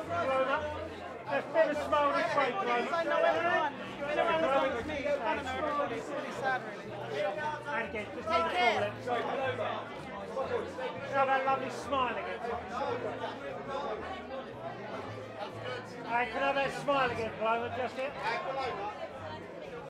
Let's put a smile on his face, Paloma. I know everyone. Everyone was on with me. I don't know everybody. It's really sad, really. And again, just need to call it. Have that lovely smile again. Hey, can I have that smile again, Paloma? Just it.